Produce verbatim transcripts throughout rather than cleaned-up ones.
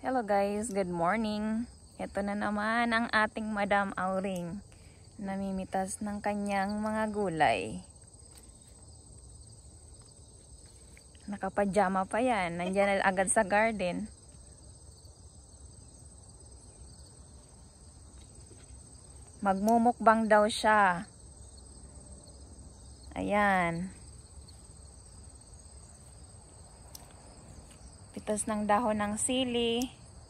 Hello guys, good morning. Ito na naman ang ating Madam Auring. Namimitas ng kanyang mga gulay. Nakapajama pa yan. Nandiyan na agad sa garden. Magmumukbang daw siya. Ayan. Pitas ng dahon ng sili.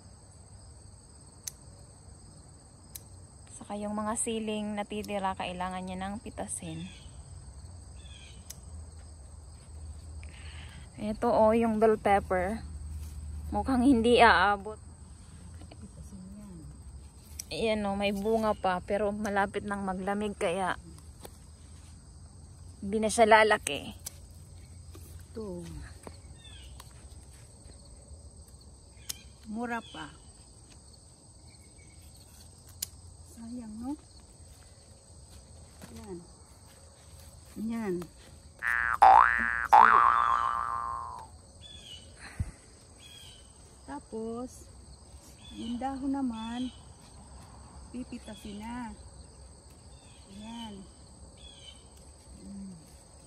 Saka yung mga siling natitira, kailangan niya ng pitasin. Ito o, oh, yung bell pepper. Mukhang hindi aabot. Ayan o, oh, may bunga pa. Pero malapit nang maglamig kaya hindi na siya lalaki. Ito. Mura pa. Sayang, no? Yan. Yan. Tapos, yung dahon naman, pipitasin na. Yan. Hmm.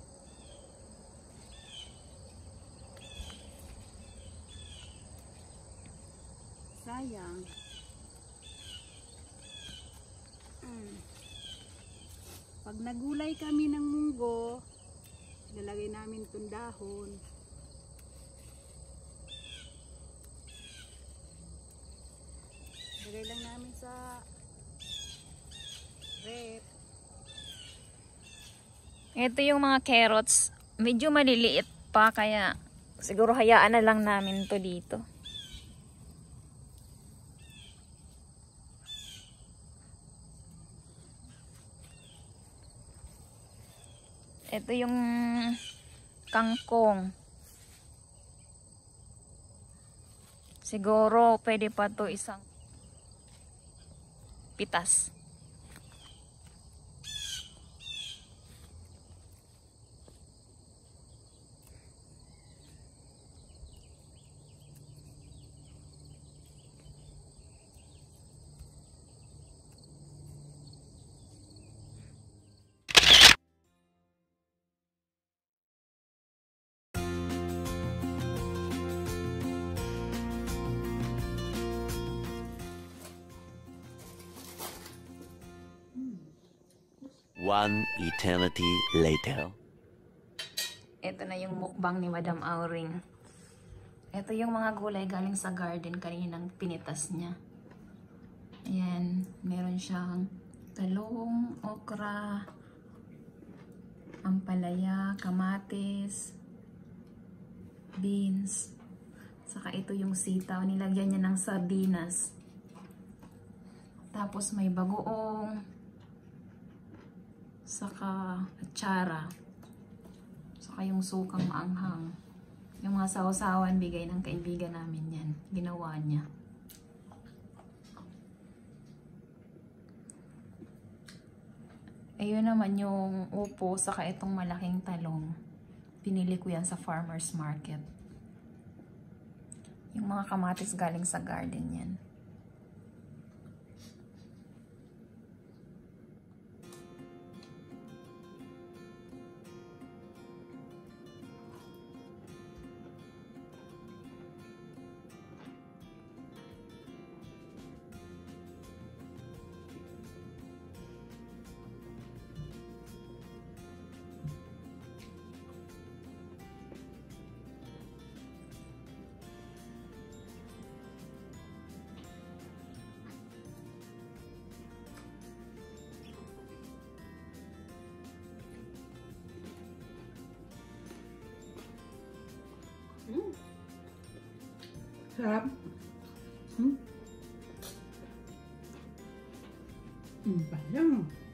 Sayang. Hmm. Pag nagulay kami ng munggo, lalagay namin itong dahon. Lagay lang namin sa rep. Ito yung mga carrots. Medyo maliliit pa kaya siguro hayaan na lang namin to dito. Ito yung kangkong. Siguro pwede pa to isang pitas. One eternity later. Ito na yung mukbang ni Madam Auring. Ito yung mga gulay galing sa garden kaninang pinitas niya. Ayan, meron siyang talong, okra, ampalaya, kamatis, beans. Saka ito yung sitaw, nilagyan niya ng sardinas. Tapos may bagoong, saka atsara, saka yung sukang maanghang. Yung mga sausawan bigay ng kaibigan namin yan, ginawa niya. Ayun naman yung upo, saka itong malaking talong, pinili ko yan sa farmer's market. Yung mga kamatis galing sa garden yan. Hmm. Sarap. Hmm. Hmm, bayang.